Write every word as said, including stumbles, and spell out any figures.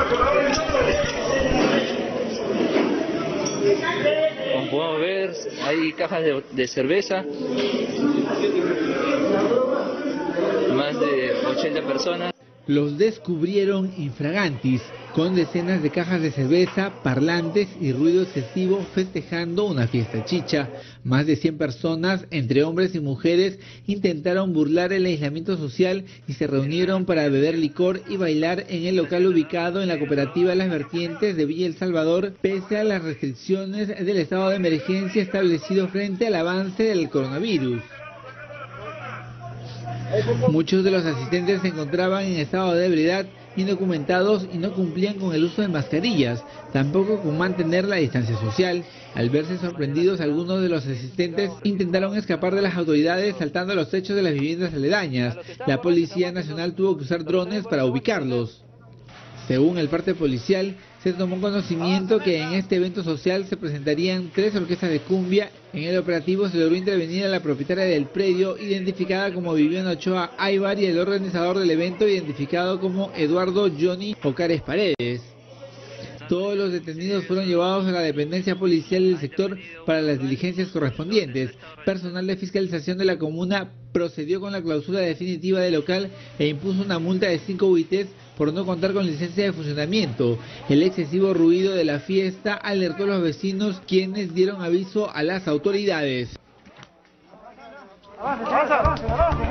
Como podemos ver, hay cajas de, de cerveza, más de ochenta personas. Los descubrieron infragantis, con decenas de cajas de cerveza, parlantes y ruido excesivo festejando una fiesta chicha. Más de cien personas, entre hombres y mujeres, intentaron burlar el aislamiento social y se reunieron para beber licor y bailar en el local ubicado en la cooperativa Las Vertientes de Villa El Salvador, pese a las restricciones del estado de emergencia establecido frente al avance del coronavirus. Muchos de los asistentes se encontraban en estado de ebriedad, indocumentados y no cumplían con el uso de mascarillas, tampoco con mantener la distancia social. Al verse sorprendidos, algunos de los asistentes intentaron escapar de las autoridades saltando a los techos de las viviendas aledañas. La Policía Nacional tuvo que usar drones para ubicarlos. Según el parte policial, se tomó conocimiento que en este evento social se presentarían tres orquestas de cumbia. En el operativo se logró intervenir a la propietaria del predio, identificada como Viviana Ochoa Aybar, y el organizador del evento, identificado como Eduardo Johnny Ocares Paredes. Todos los detenidos fueron llevados a la dependencia policial del sector para las diligencias correspondientes. Personal de fiscalización de la comuna procedió con la clausura definitiva del local e impuso una multa de cinco U I Ts por no contar con licencia de funcionamiento. El excesivo ruido de la fiesta alertó a los vecinos, quienes dieron aviso a las autoridades.